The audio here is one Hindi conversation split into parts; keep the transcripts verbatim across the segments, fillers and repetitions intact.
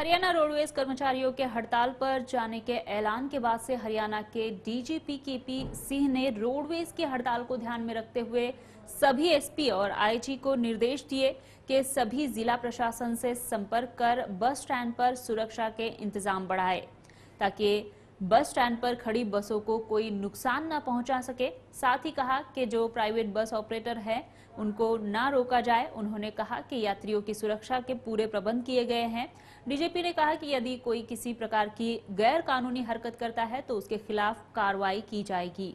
हरियाणा रोडवेज कर्मचारियों के हड़ताल पर जाने के ऐलान के बाद से हरियाणा के डीजीपी केपी सिंह ने रोडवेज की हड़ताल को ध्यान में रखते हुए सभी एसपी और आईजी को निर्देश दिए कि सभी जिला प्रशासन से संपर्क कर बस स्टैंड पर सुरक्षा के इंतजाम बढ़ाए ताकि बस स्टैंड पर खड़ी बसों को कोई नुकसान न पहुंचा सके। साथ ही कहा कि जो प्राइवेट बस ऑपरेटर हैं उनको ना रोका जाए। उन्होंने कहा कि यात्रियों की सुरक्षा के पूरे प्रबंध किए गए हैं। डीजीपी ने कहा कि यदि कोई किसी प्रकार की गैर कानूनी हरकत करता है तो उसके खिलाफ कार्रवाई की जाएगी।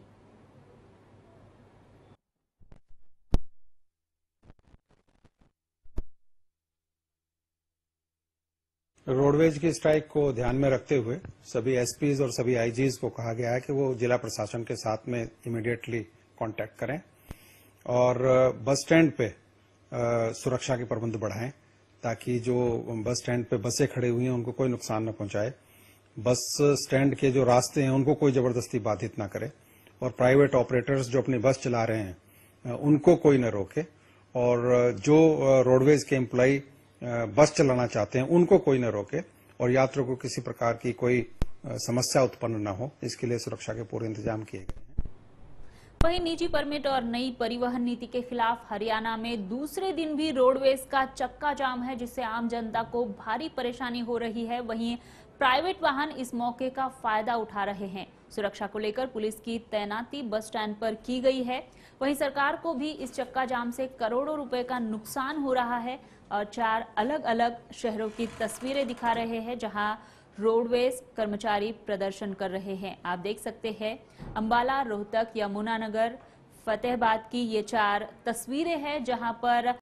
रोडवेज की स्ट्राइक को ध्यान में रखते हुए सभी एसपीज और सभी आईजीज को कहा गया है कि वो जिला प्रशासन के साथ में इमीडिएटली कांटेक्ट करें और बस स्टैंड पे सुरक्षा के प्रबंध बढ़ाएं ताकि जो बस स्टैंड पे बसें खड़ी हुई हैं उनको कोई नुकसान न पहुंचाए। बस स्टैंड के जो रास्ते हैं उनको कोई जबरदस्ती बाधित न करे और प्राइवेट ऑपरेटर्स जो अपनी बस चला रहे हैं उनको कोई न रोके और जो रोडवेज के एम्प्लॉय बस चलाना चाहते हैं उनको कोई न रोके और यात्रियों को किसी प्रकार की कोई समस्या उत्पन्न न हो, इसके लिए सुरक्षा के पूरे इंतजाम किए गए हैं। वहीं निजी परमिट और नई परिवहन नीति के खिलाफ हरियाणा में दूसरे दिन भी रोडवेज का चक्का जाम है, जिससे आम जनता को भारी परेशानी हो रही है। वहीं प्राइवेट वाहन इस मौके का फायदा उठा रहे हैं। सुरक्षा को लेकर पुलिस की तैनाती बस स्टैंड पर की गई है। वहीं सरकार को भी इस चक्का जाम से करोड़ों रुपए का नुकसान हो रहा है और चार अलग अलग शहरों की तस्वीरें दिखा रहे हैं जहां रोडवेज कर्मचारी प्रदर्शन कर रहे हैं। आप देख सकते हैं अंबाला, रोहतक, यमुनानगर, फतेहाबाद की ये चार तस्वीरें हैं जहां पर